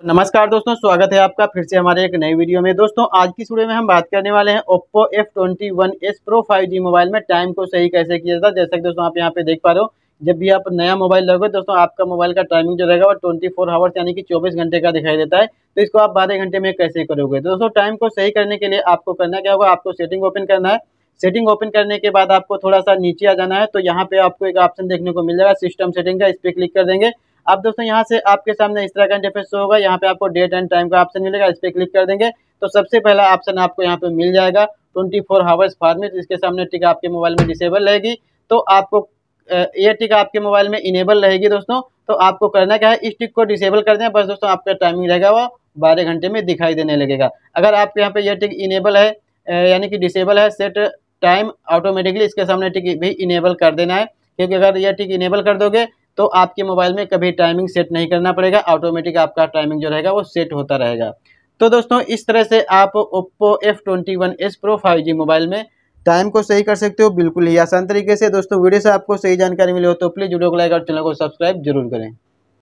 नमस्कार दोस्तों, स्वागत है आपका फिर से हमारे एक नई वीडियो में। दोस्तों आज की वीडियो में हम बात करने वाले हैं Oppo F21s Pro 5G mobile में टाइम को सही कैसे किया जाता है। जैसा कि दोस्तों आप यहां पे देख पा रहे हो, जब भी आप नया मोबाइल लोगे दोस्तों आपका मोबाइल का टाइमिंग जो रहेगा वो 24 आवर्स यानी कि 24 घंटे का दिखाई देता है। तो इसको आप 12 घंटे में कैसे करोगे। तो दोस्तों टाइम को सही करने के लिए आपको करना क्या होगा, आपको सेटिंग ओपन करना है। सेटिंग ओपन करने के बाद आपको थोड़ा सा नीचे आ जाना है। तो यहाँ पे आपको एक ऑप्शन देखने को मिल जाएगा सिस्टम सेटिंग का, इस पर क्लिक कर देंगे। अब दोस्तों यहाँ से आपके सामने इस तरह का इंटरफेस शो होगा। यहाँ पे आपको डेट एंड टाइम का ऑप्शन मिलेगा, इस पे क्लिक कर देंगे तो सबसे पहला ऑप्शन आपको यहाँ पे मिल जाएगा 24 आवर्स फॉर्मेट। इसके सामने टिक आपके मोबाइल में डिसेबल रहेगी, तो आपको ये टिक आपके मोबाइल में इनेबल रहेगी दोस्तों। तो आपको करना क्या है, इस टिक को डिसेबल कर दें, बस दोस्तों आपका टाइमिंग रहेगा वो 12 घंटे में दिखाई देने लगेगा। अगर आपके यहाँ पे यह टिक इनेबल है यानी कि डिसेबल है, सेट टाइम ऑटोमेटिकली, इसके सामने टिक भी इनेबल कर देना है। क्योंकि अगर यह टिक इनेबल कर दोगे तो आपके मोबाइल में कभी टाइमिंग सेट नहीं करना पड़ेगा, ऑटोमेटिक आपका टाइमिंग जो रहेगा वो सेट होता रहेगा। तो दोस्तों इस तरह से आप Oppo F21s Pro 5G mobile में टाइम को सही कर सकते हो, बिल्कुल ही आसान तरीके से। दोस्तों वीडियो से आपको सही जानकारी मिली हो तो प्लीज़ वीडियो को लाइक और चैनल को सब्सक्राइब जरूर करें।